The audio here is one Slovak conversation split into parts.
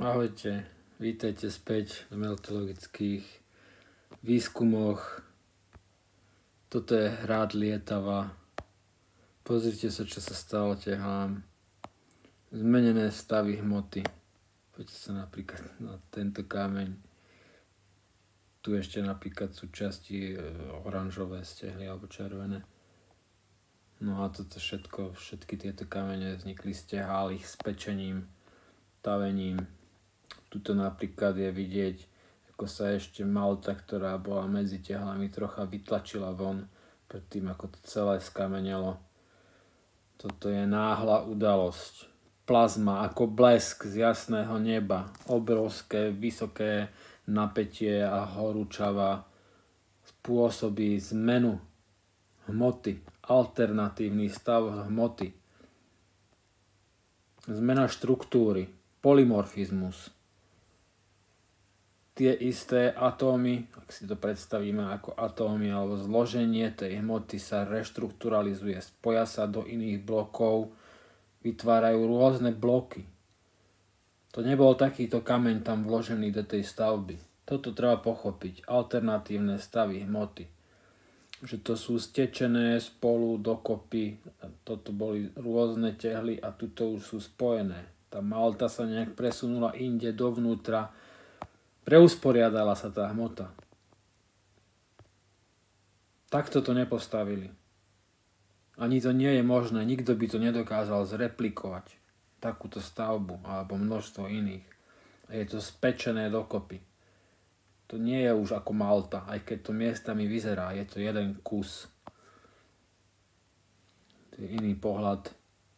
Ahojte, vítajte späť v meteorologických výskumoch. Toto je hrad Lietava. Pozrite sa, čo sa stalo tehlám. Zmenené stavy hmoty. Poďte sa napríklad na tento kameň. Tu ešte napríklad sú časti oranžové stehly alebo červené. No a toto všetky tieto kamene vznikli z tehál ich spečením, tavením. Tuto napríklad je vidieť, ako sa ešte malta, ktorá bola medzi tehlami, trocha vytlačila von, predtým ako to celé skamenelo. Toto je náhla udalosť. Plazma ako blesk z jasného neba, obrovské, vysoké napätie a horúčava spôsobí zmenu hmoty, alternatívny stav hmoty, zmena štruktúry, polymorfizmus. Tie isté atómy, ak si to predstavíme ako atómy alebo zloženie tej hmoty sa reštrukturalizuje, spoja sa do iných blokov, vytvárajú rôzne bloky. To nebol takýto kameň tam vložený do tej stavby. Toto treba pochopiť. Alternatívne stavy hmoty. Že to sú stečené spolu dokopy. Toto boli rôzne tehly a tuto už sú spojené. Tá malta sa nejak presunula inde dovnútra. Preusporiadala sa tá hmota. Takto to nepostavili. Ani to nie je možné, nikto by to nedokázal zreplikovať. Takúto stavbu alebo množstvo iných. A je to spečené dokopy. To nie je už ako malta, aj keď to miestami vyzerá, je to jeden kus. To je iný pohľad.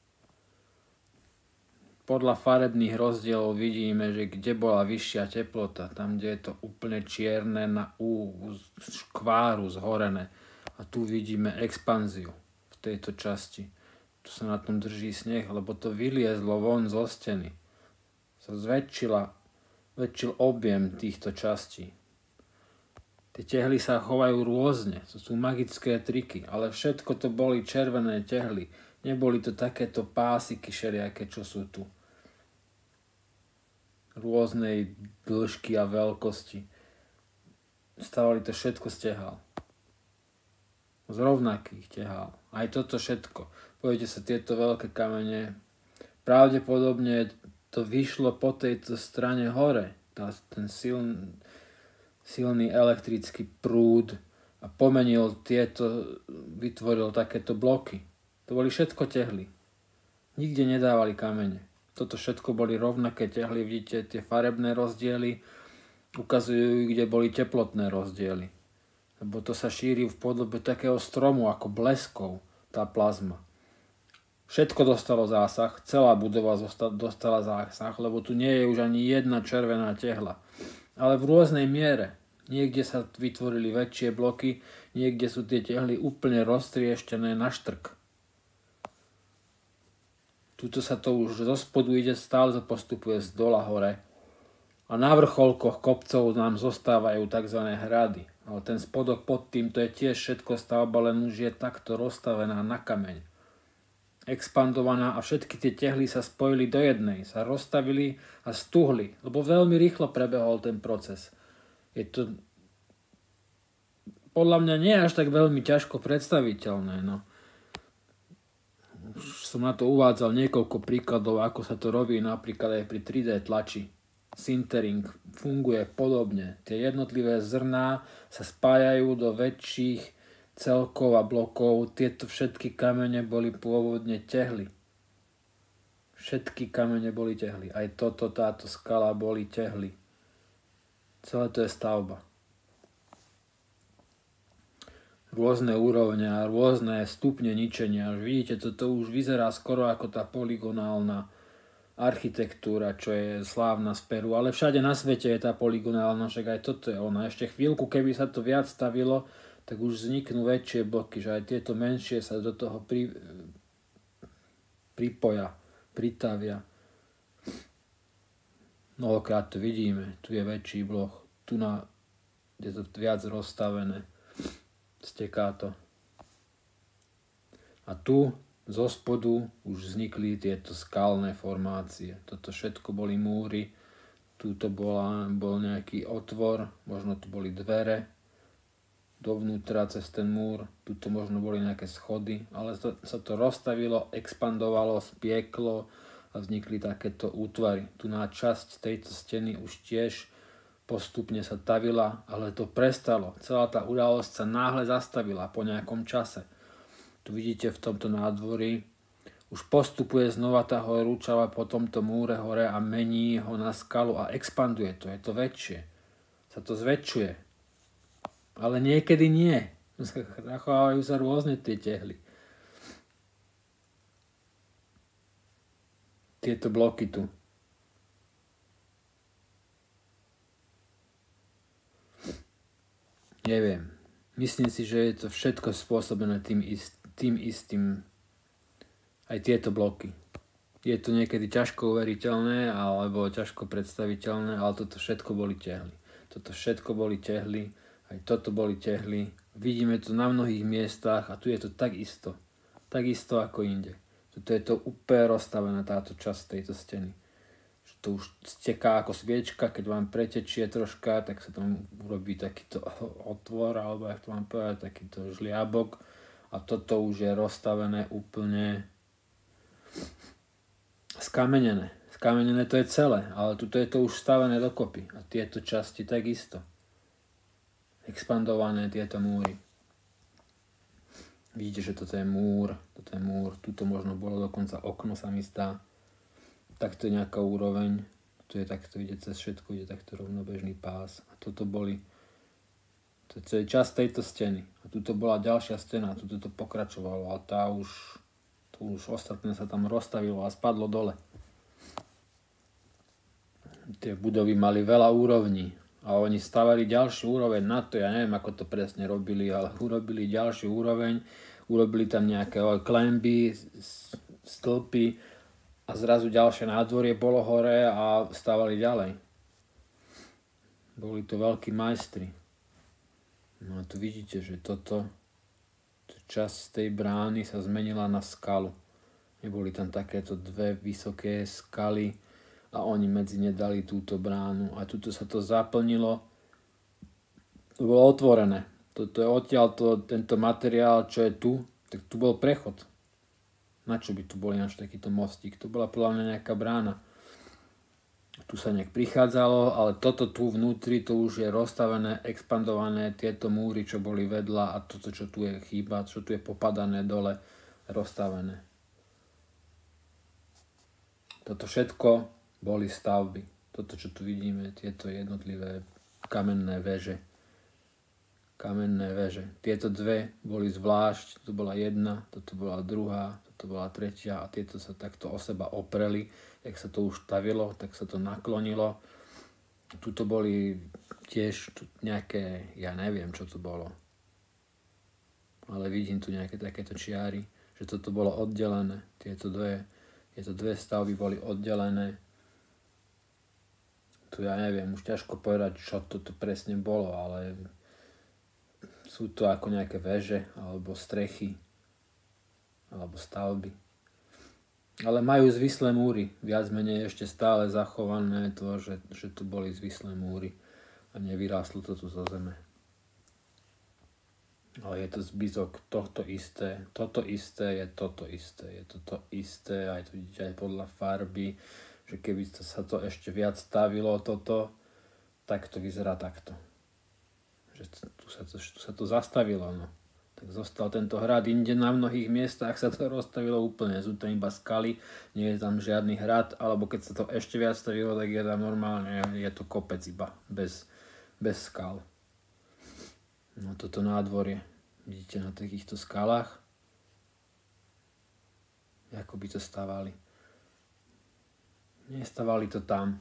Podľa farebných rozdielov vidíme, že kde bola vyššia teplota, tam, kde je to úplne čierne na škváru zhorené. A tu vidíme expanziu v tejto časti. Tu sa na tom drží sneh, lebo to vyliezlo von zo steny. Sa zväčšil objem týchto častí. Tie tehly sa chovajú rôzne, to sú magické triky, ale všetko to boli červené tehly. Neboli to takéto pásiky všelijaké, čo sú tu. Rôznej dĺžky a veľkosti. Stavali to všetko z tehál. Z rovnakých tehál. Aj toto všetko. Pojďte sa tieto veľké kamene. Pravdepodobne to vyšlo po tejto strane hore. Ten silný elektrický prúd a pomenil vytvoril takéto bloky. To boli všetko tehly. Nikde nedávali kamene. Toto všetko boli rovnaké tehly, vidíte, tie farebné rozdiely ukazujú, kde boli teplotné rozdiely. Lebo to sa šíri v podobe takého stromu, ako bleskov, tá plazma. Všetko dostalo zásah, celá budova dostala zásah, lebo tu nie je už ani jedna červená tehla. Ale v rôznej miere. Niekde sa vytvorili väčšie bloky, niekde sú tie tehly úplne roztrieštené na štrk. Tuto sa to už zo spodu ide, stále to postupuje z dola hore. A na vrcholkoch kopcov nám zostávajú tzv. Hrady. Ale ten spodok pod tým, to je tiež všetko stavba, len už je takto rozstavená na kameň. Expandovaná a všetky tie tehly sa spojili do jednej, sa rozstavili a stuhli, lebo veľmi rýchlo prebehol ten proces. Je to podľa mňa nie až tak veľmi ťažko predstaviteľné, no. Už som na to uvádzal niekoľko príkladov, ako sa to robí napríklad aj pri 3D tlači. Sintering funguje podobne. Tie jednotlivé zrná sa spájajú do väčších celkov a blokov. Tieto všetky kamene boli pôvodne tehly. Všetky kamene boli tehly. Aj táto skala boli tehly. Celé to je stavba. Rôzne úrovne a rôzne stupne ničenia. Vidíte, toto už vyzerá skoro ako tá polygonálna architektúra, čo je slávna z Peru. Ale všade na svete je tá polygonálna, však aj toto je ona. Ešte chvíľku, keby sa to viac stavilo, tak už vzniknú väčšie bloky, že aj tieto menšie sa do toho pripoja, pritavia. Mnohokrát to vidíme. Tu je väčší blok. Tu je to viac rozstavené. Steká to. A tu zo spodu už vznikli tieto skalné formácie. Toto všetko boli múry Tuto bol nejaký otvor, možno tu boli dvere dovnútra cez ten múr, tuto možno boli nejaké schody, ale sa to rozstavilo, expandovalo, spieklo a vznikli takéto útvary. Tu na časť tejto steny už tiež postupne sa tavila, ale to prestalo. Celá tá udalosť sa náhle zastavila po nejakom čase. Tu vidíte v tomto nádvorí, už postupuje znova tá horúčava po tomto múre hore a mení ho na skalu a expanduje to, je to väčšie. Sa to zväčšuje. Ale niekedy nie. Zachovávajú sa rôzne tie tehly. Tieto bloky tu. Neviem. Myslím si, že je to všetko spôsobené tým istým. Aj tieto bloky. Je to niekedy ťažko uveriteľné alebo ťažko predstaviteľné, ale toto všetko boli tehly. Toto všetko boli tehly, aj toto boli tehly. Vidíme to na mnohých miestach a tu je to takisto. Takisto ako inde. Tuto je to úplne rozstavená táto časť tejto steny. To už steká ako sviečka, keď vám pretečie troška, tak sa tam urobí takýto otvor, alebo jak to mám povedať, takýto žliabok. A toto už je rozstavené úplne skamenené. Skamenené to je celé, ale tuto je to už stavené dokopy. A tieto časti takisto. Expandované tieto múry. Vidíte, že toto je múr. Tuto možno bolo dokonca okno, sa mi zdá. Takto je nejaká úroveň. Tu je takto, ide cez všetko, ide takto rovnobežný pás. A toto boli... To je časť tejto steny. A tuto bola ďalšia stena a tuto to pokračovalo. A tá už... Tu už ostatné sa tam rozstavilo a spadlo dole. Tie budovy mali veľa úrovní. A oni stavali ďalšiu úroveň na to. Ja neviem, ako to presne robili, ale urobili ďalšiu úroveň. Urobili tam nejaké klenby, stĺpy a zrazu ďalšie nádvorie bolo hore a stavali ďalej. Boli to veľkí majstri. No a tu vidíte, že časť tej brány sa zmenila na skalu. Neboli tam takéto dve vysoké skaly a oni medzi ne dali túto bránu. A tuto sa to zaplnilo. To bolo otvorené. Toto je odtiaľ tento materiál, čo je tu, tak tu bol prechod. Na čo by tu bol ináč takýto mostík? To bola podľa mňa nejaká brána. Tu sa nejak prichádzalo, ale toto tu vnútri, to už je rozstavené, expandované, tieto múry, čo boli vedľa a toto, čo tu je chýba, čo tu je popadané dole, rozstavené. Toto všetko boli stavby. Toto, čo tu vidíme, tieto jednotlivé kamenné veže. Tieto dve boli zvlášť, to bola jedna, toto bola druhá, toto bola tretia a tieto sa takto o seba opreli. Jak sa to už stavilo, tak sa to naklonilo. Tuto boli tiež nejaké, ja neviem, čo to bolo. Ale vidím tu nejaké takéto čiary, že toto bolo oddelené. Tieto dve stavby boli oddelené. Tu ja neviem, už ťažko povedať, čo toto presne bolo, ale sú to ako nejaké veže, alebo strechy, alebo stavby. Ale majú zvislé múry. Viac menej ešte stále zachované to, že tu boli zvislé múry a nevyrástlo to tu zo zeme. Ale je to zbytok tohto isté. Toto isté je toto isté. Je to isté, aj to vidíte aj podľa farby, že keby sa to ešte viac stavilo toto, tak to vyzerá takto. Že tu sa to zastavilo, no. Tak zostal tento hrad. Inde na mnohých miestach sa to rozstavilo úplne. Sú tam iba skaly, nie je tam žiadny hrad, alebo keď sa to ešte viac stavilo, tak je tam normálne, je to kopec iba, bez skal. No toto nádvorie, vidíte na takýchto skalách, ako by to stavali. Nestavali to tam.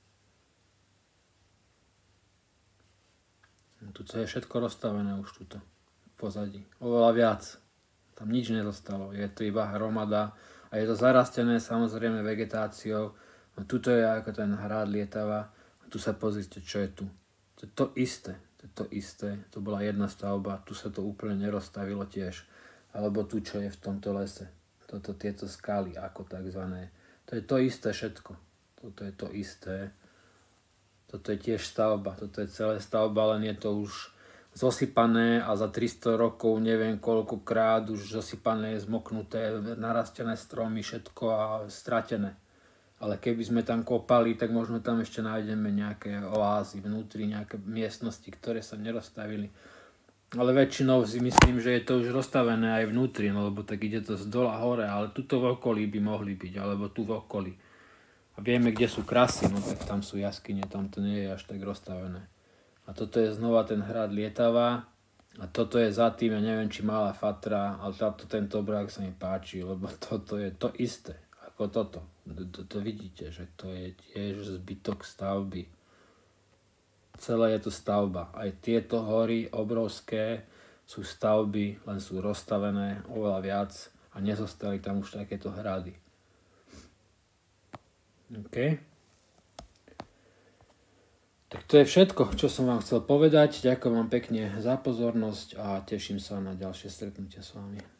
No, tuto je všetko rozstavené už tuto. Pozadí. Oveľa viac. Tam nič nezostalo. Je to iba hromada a je to zarastené samozrejme vegetáciou. No tuto je ako ten hrad Lietava. A tu sa pozrite, čo je tu. To je to isté. To bola jedna stavba. Tu sa to úplne nerozstavilo tiež. Alebo tu, čo je v tomto lese. Tieto skaly, ako takzvané. To je to isté všetko. Toto je to isté. Toto je tiež stavba, toto je celé stavba, len je to už zosypané a za 300 rokov neviem koľkokrát už zosypané, zmoknuté, narastené stromy, všetko a stratené. Ale keby sme tam kopali, tak možno tam ešte nájdeme nejaké oázy vnútri, nejaké miestnosti, ktoré sa nerozstavili. Ale väčšinou si myslím, že je to už rozstavené aj vnútri, no lebo tak ide to z dola hore, ale tuto v okolí by mohli byť, alebo tu v okolí. A vieme, kde sú krasy, no tak tam sú jaskyne, tam to nie je až tak rozstavené. A toto je znova ten hrad Lietava a toto je za tým, ja neviem, či Malá Fatra, ale tento obrázok sa mi páči, lebo toto je to isté ako toto. To vidíte, že to je tiež zbytok stavby. Celé je to stavba. Aj tieto hory obrovské sú stavby, len sú rozstavené oveľa viac a nezostali tam už takéto hrady. OK. Tak to je všetko, čo som vám chcel povedať. Ďakujem vám pekne za pozornosť a teším sa na ďalšie stretnutie s vami.